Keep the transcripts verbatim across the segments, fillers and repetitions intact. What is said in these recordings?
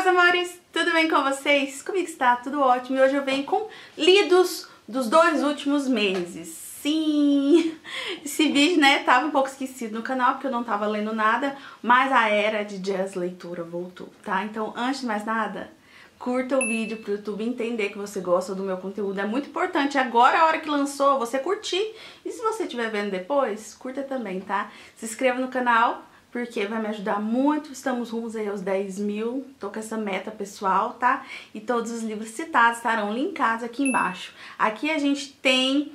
amores, tudo bem com vocês? Comigo está tudo ótimo e hoje eu venho com lidos dos dois últimos meses. Sim, esse vídeo, né, tava um pouco esquecido no canal porque eu não tava lendo nada, mas a era de jazz leitura voltou, tá? Então, antes de mais nada, curta o vídeo pro YouTube entender que você gosta do meu conteúdo. É muito importante agora, a hora que lançou, você curtir. E se você estiver vendo depois, curta também, tá? Se inscreva no canal, porque vai me ajudar muito. Estamos rumos aí aos dez mil, tô com essa meta pessoal, tá? E todos os livros citados estarão linkados aqui embaixo. Aqui a gente tem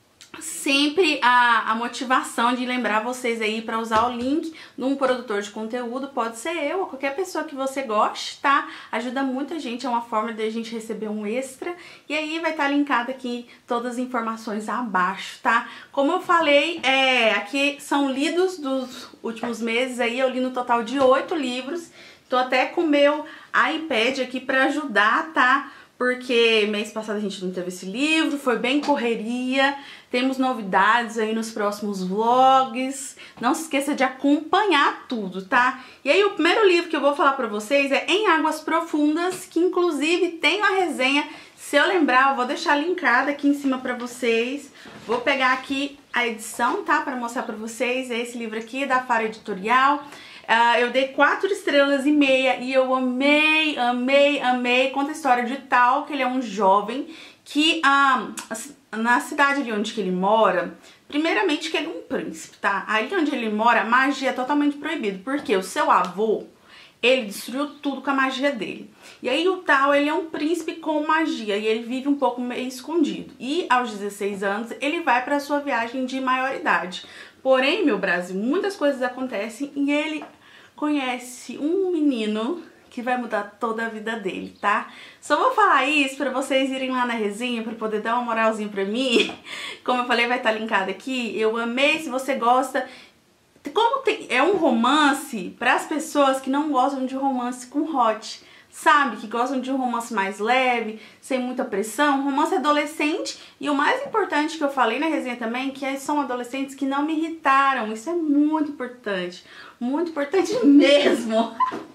sempre a, a motivação de lembrar vocês aí para usar o link num produtor de conteúdo, pode ser eu ou qualquer pessoa que você goste, tá? Ajuda muita gente, é uma forma de a gente receber um extra e aí vai estar linkado aqui todas as informações abaixo, tá? Como eu falei, é, aqui são lidos dos últimos meses, aí eu li no total de oito livros, tô até com o meu iPad aqui para ajudar, tá? Porque mês passado a gente não teve esse livro, foi bem correria, temos novidades aí nos próximos vlogs, não se esqueça de acompanhar tudo, tá? E aí o primeiro livro que eu vou falar pra vocês é Em Águas Profundas, que inclusive tem uma resenha, se eu lembrar eu vou deixar linkada aqui em cima pra vocês, vou pegar aqui a edição, tá? Pra mostrar pra vocês, é esse livro aqui da Faro Editorial. Uh, eu dei quatro estrelas e meia e eu amei, amei, amei. Conta a história de Tal, que ele é um jovem que uh, na cidade ali onde que ele mora, primeiramente que ele é um príncipe, tá? Ali onde ele mora, a magia é totalmente proibida, porque o seu avô, ele destruiu tudo com a magia dele. E aí o Tal, ele é um príncipe com magia e ele vive um pouco meio escondido. E aos dezesseis anos, ele vai para sua viagem de maioridade. Porém, meu Brasil, muitas coisas acontecem e ele conhece um menino que vai mudar toda a vida dele, tá? Só vou falar isso pra vocês irem lá na resenha, pra poder dar uma moralzinha pra mim. Como eu falei, vai estar linkado aqui. Eu amei, se você gosta. Como tem, é um romance para as pessoas que não gostam de romance com hot, sabe? Que gostam de um romance mais leve, sem muita pressão, romance adolescente. E o mais importante que eu falei na resenha também, que são adolescentes que não me irritaram. Isso é muito importante, muito importante mesmo.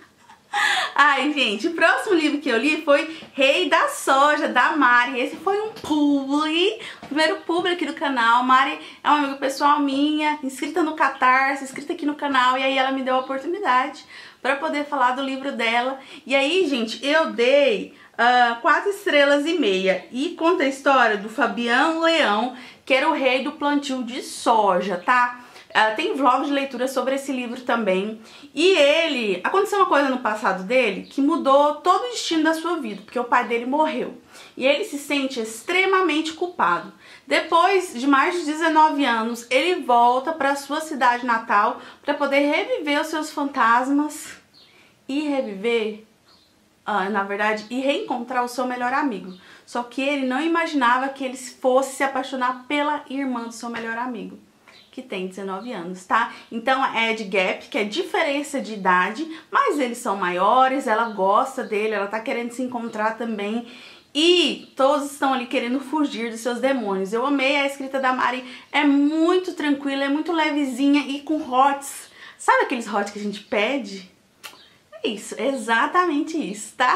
Ai, gente, o próximo livro que eu li foi Rei da Soja, da Mari. Esse foi um publi, o primeiro publi aqui do canal. Mari é uma amiga pessoal minha, inscrita no Catarse, inscrita aqui no canal. E aí ela me deu a oportunidade para poder falar do livro dela. E aí, gente, eu dei uh, quatro estrelas e meia. E conta a história do Fabiano Leão, que era o rei do plantio de soja, tá? Uh, tem vlog de leitura sobre esse livro também. E ele... Aconteceu uma coisa no passado dele que mudou todo o destino da sua vida, porque o pai dele morreu. E ele se sente extremamente culpado. Depois de mais de dezenove anos, ele volta para sua cidade natal para poder reviver os seus fantasmas e reviver, uh, na verdade, e reencontrar o seu melhor amigo. Só que ele não imaginava que ele fosse se apaixonar pela irmã do seu melhor amigo, que tem dezenove anos, tá? Então é de gap, que é diferença de idade, mas eles são maiores, ela gosta dele, ela tá querendo se encontrar também. E todos estão ali querendo fugir dos seus demônios. Eu amei a escrita da Mari, é muito tranquila, é muito levezinha e com hots. Sabe aqueles hots que a gente pede? É isso, exatamente isso, tá?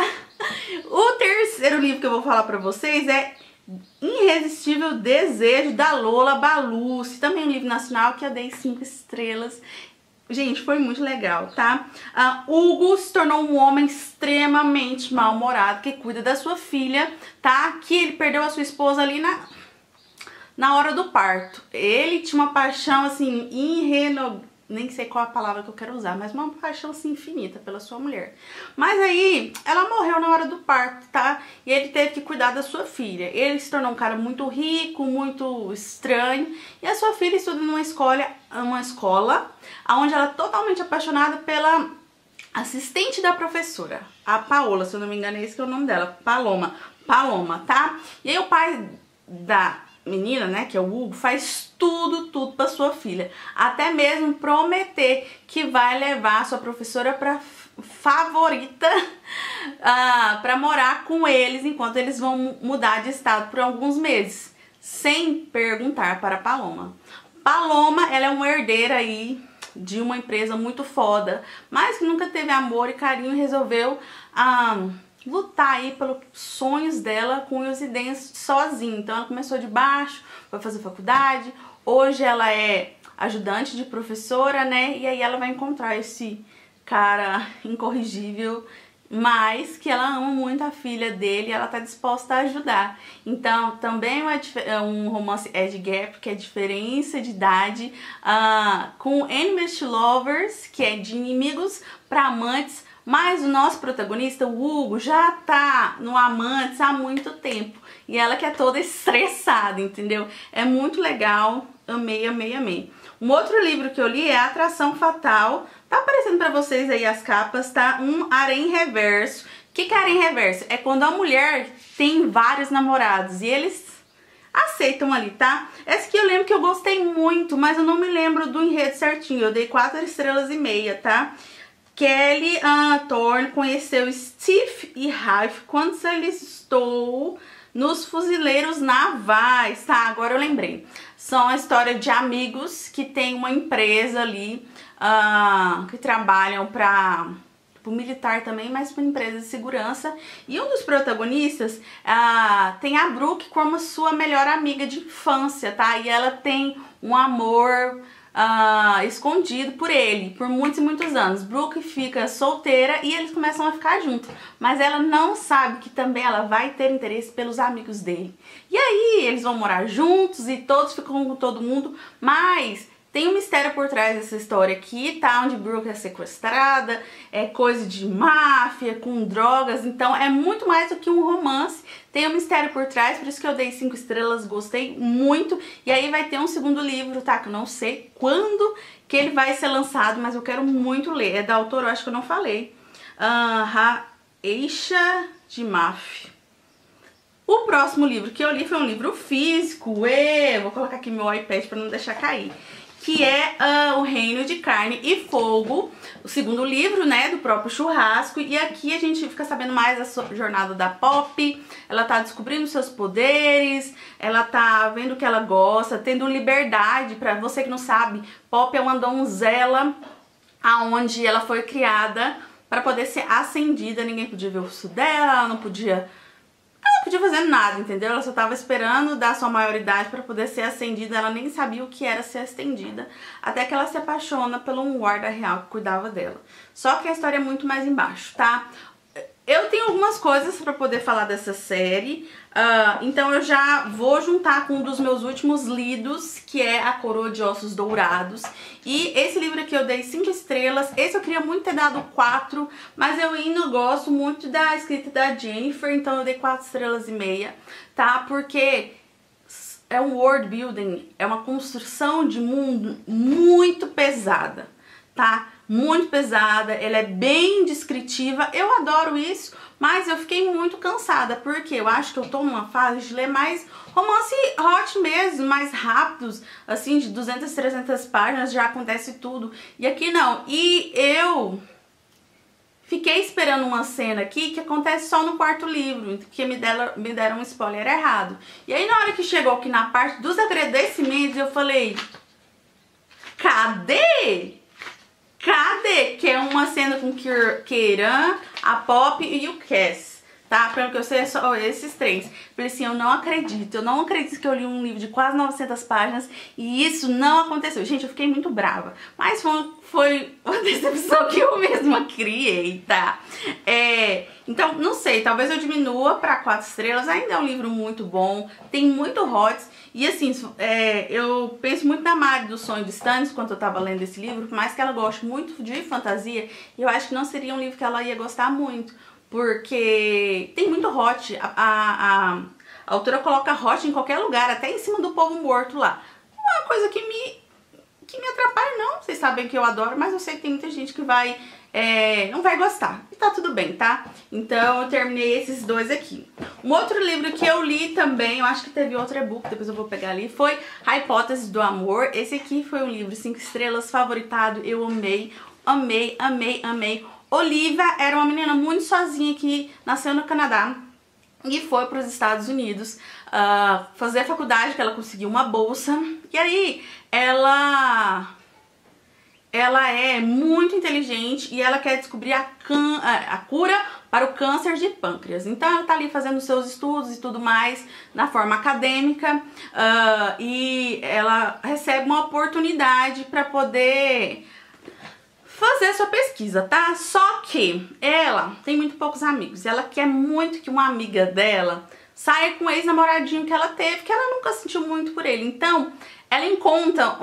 O terceiro livro que eu vou falar pra vocês é Irresistível Desejo, da Lola Balucci, também um livro nacional que eu dei cinco estrelas. Gente, foi muito legal, tá? Uh, Hugo se tornou um homem extremamente mal-humorado que cuida da sua filha, tá? Que ele perdeu a sua esposa ali na, na hora do parto. Ele tinha uma paixão, assim, irrenovável. Nem sei qual a palavra que eu quero usar, mas uma paixão assim infinita pela sua mulher. Mas aí, ela morreu na hora do parto, tá? E ele teve que cuidar da sua filha. Ele se tornou um cara muito rico, muito estranho. E a sua filha estuda numa escola, uma escola onde ela é totalmente apaixonada pela assistente da professora, a Paola, se eu não me engano, é esse que é o nome dela, Paloma. Paloma, tá? E aí o pai da menina, né, que é o Hugo, faz tudo, tudo pra sua filha. Até mesmo prometer que vai levar a sua professora pra favorita uh, pra morar com eles enquanto eles vão mudar de estado por alguns meses, sem perguntar para a Paloma. Paloma, ela é uma herdeira aí de uma empresa muito foda, mas que nunca teve amor e carinho e resolveu a lutar aí pelos sonhos dela com os ideias sozinha. Então ela começou de baixo, foi fazer faculdade, hoje ela é ajudante de professora, né? E aí ela vai encontrar esse cara incorrigível, mas que ela ama muito a filha dele e ela tá disposta a ajudar. Então também é um romance age gap, que é diferença de idade, uh, com enemies to lovers, que é de inimigos para amantes, mas o nosso protagonista, o Hugo, já tá no amantes há muito tempo e ela que é toda estressada, entendeu? É muito legal, amei, amei, amei. Um outro livro que eu li é Atração Fatal. Tá aparecendo pra vocês aí as capas, tá? Um harém reverso. O que que é harém reverso? É quando a mulher tem vários namorados e eles aceitam ali, tá? Essa aqui eu lembro que eu gostei muito, mas eu não me lembro do enredo certinho. Eu dei quatro estrelas e meia, tá? Kelly uh, Thorne conheceu Steve e Ralph quando eles estão nos fuzileiros navais, tá? Agora eu lembrei. São a história de amigos que tem uma empresa ali, uh, que trabalham para o militar também, mas para empresa de segurança. E um dos protagonistas uh, tem a Brooke como sua melhor amiga de infância, tá? E ela tem um amor Uh, escondido por ele, por muitos e muitos anos. Brooke fica solteira e eles começam a ficar juntos, mas ela não sabe que também ela vai ter interesse pelos amigos dele. E aí eles vão morar juntos e todos ficam com todo mundo, mas tem um mistério por trás dessa história aqui, tá? Onde Brooke é sequestrada, é coisa de máfia, com drogas, então é muito mais do que um romance. Tem um mistério por trás, por isso que eu dei cinco estrelas, gostei muito. E aí vai ter um segundo livro, tá? Que eu não sei quando que ele vai ser lançado, mas eu quero muito ler. É da autora, eu acho que eu não falei. Uh, Raisha de Maf. O próximo livro que eu li foi um livro físico. Ê, vou colocar aqui meu iPad para não deixar cair. Que é uh, O Reino de Carne e Fogo, o segundo livro, né, do próprio Churrasco. E aqui a gente fica sabendo mais da jornada da Poppy. Ela tá descobrindo seus poderes, ela tá vendo o que ela gosta, tendo liberdade. Pra você que não sabe, Poppy é uma donzela aonde ela foi criada para poder ser ascendida. Ninguém podia ver o rosto dela, ela não podia... Ela não podia fazer nada, entendeu? Ela só tava esperando dar sua maioridade para poder ser ascendida. Ela nem sabia o que era ser ascendida, até que ela se apaixona por um guarda real que cuidava dela. Só que a história é muito mais embaixo, tá? Eu tenho algumas coisas para poder falar dessa série, uh, então eu já vou juntar com um dos meus últimos lidos, que é A Coroa de Ossos Dourados. E esse livro aqui eu dei cinco estrelas, esse eu queria muito ter dado quatro, mas eu ainda gosto muito da escrita da Jennifer, então eu dei quatro estrelas e meia, tá? Porque é um world building, é uma construção de mundo muito pesada, tá? Muito pesada, ela é bem descritiva, eu adoro isso, mas eu fiquei muito cansada, porque eu acho que eu tô numa fase de ler mais romance hot mesmo, mais rápidos, assim, de duzentas, trezentas páginas, já acontece tudo, e aqui não. E eu fiquei esperando uma cena aqui que acontece só no quarto livro, que me deram, me deram um spoiler errado. E aí na hora que chegou aqui na parte dos agradecimentos, eu falei, cadê? Cadê? Que é uma cena com Kieran, a Poppy e o Cass, tá? Pelo que eu sei, é só esses três. Falei assim, eu não acredito, eu não acredito que eu li um livro de quase novecentas páginas e isso não aconteceu. Gente, eu fiquei muito brava, mas foi, foi uma decepção que eu mesma criei, tá? É, então, não sei, talvez eu diminua pra quatro estrelas, ainda é um livro muito bom, tem muito hot. E assim, é, eu penso muito na Mari do Sonho de Stannis quando eu tava lendo esse livro, por mais que ela goste muito de fantasia, eu acho que não seria um livro que ela ia gostar muito, porque tem muito hot, a, a, a, a autora coloca hot em qualquer lugar, até em cima do povo morto lá. Não é uma coisa que me, que me atrapalha não, vocês sabem que eu adoro, mas eu sei que tem muita gente que vai... É, não vai gostar, e tá tudo bem, tá? Então eu terminei esses dois aqui. Um outro livro que eu li também, eu acho que teve outro e-book, depois eu vou pegar ali, foi A Hipótese do Amor. Esse aqui foi um livro cinco estrelas, favoritado, eu amei, amei, amei, amei. Olivia era uma menina muito sozinha que nasceu no Canadá e foi para os Estados Unidos uh, fazer a faculdade, que ela conseguiu uma bolsa, e aí ela... Ela é muito inteligente e ela quer descobrir a, can a cura para o câncer de pâncreas. Então ela tá ali fazendo seus estudos e tudo mais na forma acadêmica, uh, e ela recebe uma oportunidade para poder fazer a sua pesquisa, tá? Só que ela tem muito poucos amigos. Ela quer muito que uma amiga dela saia com o ex-namoradinho que ela teve, que ela nunca sentiu muito por ele. Então, ela encontra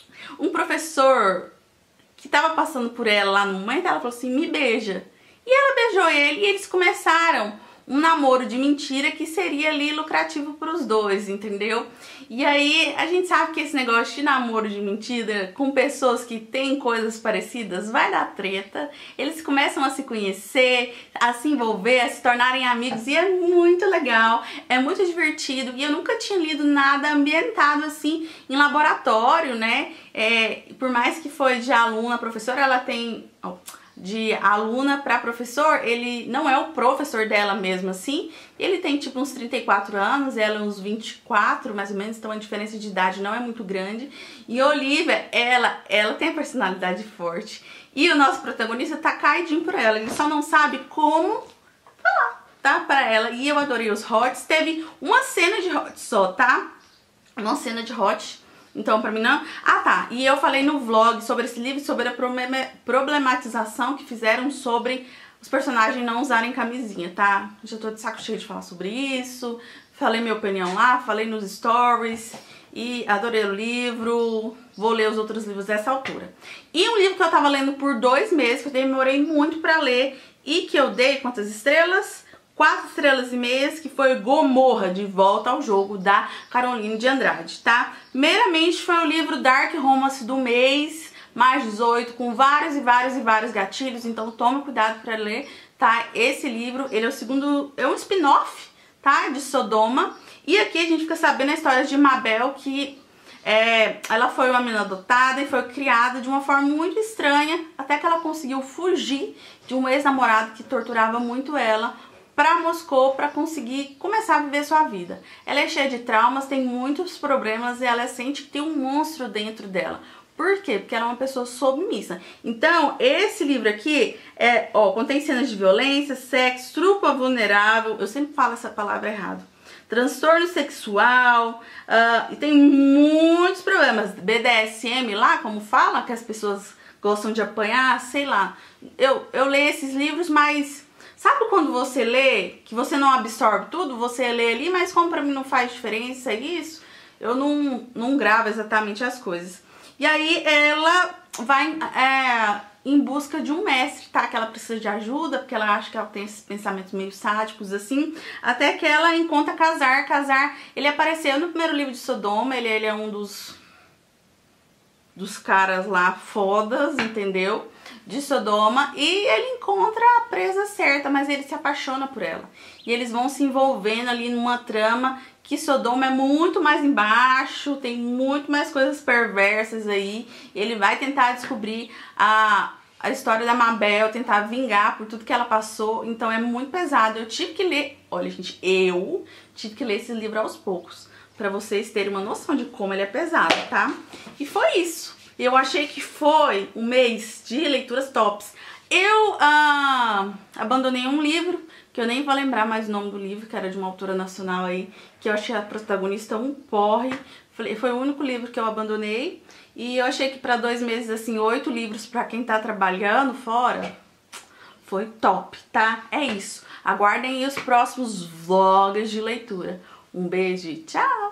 um professor que tava passando por ela lá no momento, ela falou assim, me beija. E ela beijou ele e eles começaram um namoro de mentira que seria ali lucrativo para os dois, entendeu? E aí a gente sabe que esse negócio de namoro de mentira com pessoas que têm coisas parecidas vai dar treta. Eles começam a se conhecer, a se envolver, a se tornarem amigos e é muito legal, é muito divertido. E eu nunca tinha lido nada ambientado assim em laboratório, né? É, por mais que foi de aluna a professora, ela tem... Oh, de aluna para professor, ele não é o professor dela mesmo assim, ele tem tipo uns trinta e quatro anos, ela uns vinte e quatro mais ou menos, então a diferença de idade não é muito grande. E Olivia, ela, ela tem a personalidade forte e o nosso protagonista tá caidinho por ela, ele só não sabe como falar, tá, para ela. E eu adorei os hots, teve uma cena de hot só, tá, uma cena de hot. Então, pra mim não... Ah, tá. E eu falei no vlog sobre esse livro, sobre a problematização que fizeram sobre os personagens não usarem camisinha, tá? Já tô de saco cheio de falar sobre isso. Falei minha opinião lá, falei nos stories. E adorei o livro. Vou ler os outros livros dessa altura. E um livro que eu tava lendo por dois meses, que eu demorei muito pra ler e que eu dei quantas estrelas? Quatro estrelas e meias, que foi Gomorra, de Volta ao Jogo, da Caroline de Andrade, tá? Primeiramente foi o livro Dark Romance do mês, mais dezoito, com vários e vários e vários gatilhos, então tome cuidado para ler, tá? Esse livro, ele é o segundo, é um spin-off, tá? De Sodoma, e aqui a gente fica sabendo a história de Mabel, que é, ela foi uma menina adotada e foi criada de uma forma muito estranha, até que ela conseguiu fugir de um ex-namorado que torturava muito ela, para Moscou, para conseguir começar a viver sua vida. Ela é cheia de traumas, tem muitos problemas e ela sente que tem um monstro dentro dela. Por quê? Porque ela é uma pessoa submissa. Então, esse livro aqui, é, ó, contém cenas de violência, sexo, estupro vulnerável, eu sempre falo essa palavra errado, transtorno sexual, uh, e tem muitos problemas. B D S M lá, como fala, que as pessoas gostam de apanhar, sei lá. Eu, eu leio esses livros, mas... Sabe quando você lê, que você não absorve tudo, você lê ali, mas como pra mim não faz diferença isso, eu não, não gravo exatamente as coisas. E aí ela vai é, em busca de um mestre, tá? Que ela precisa de ajuda, porque ela acha que ela tem esses pensamentos meio sádicos, assim, até que ela encontra Casar. Casar, ele apareceu no primeiro livro de Sodoma, ele, ele é um dos, dos caras lá fodas, entendeu? De Sodoma, e ele encontra a presa certa, mas ele se apaixona por ela. E eles vão se envolvendo ali numa trama que Sodoma é muito mais embaixo, tem muito mais coisas perversas aí. Ele vai tentar descobrir a, a história da Mabel, tentar vingar por tudo que ela passou, então é muito pesado. Eu tive que ler, olha gente, eu tive que ler esse livro aos poucos, pra vocês terem uma noção de como ele é pesado, tá? E foi isso. Eu achei que foi um mês de leituras tops. Eu ah, abandonei um livro, que eu nem vou lembrar mais o nome do livro, que era de uma autora nacional aí, que eu achei a protagonista um porre. Foi o único livro que eu abandonei. E eu achei que para dois meses, assim, oito livros para quem tá trabalhando fora, foi top, tá? É isso. Aguardem aí os próximos vlogs de leitura. Um beijo e tchau!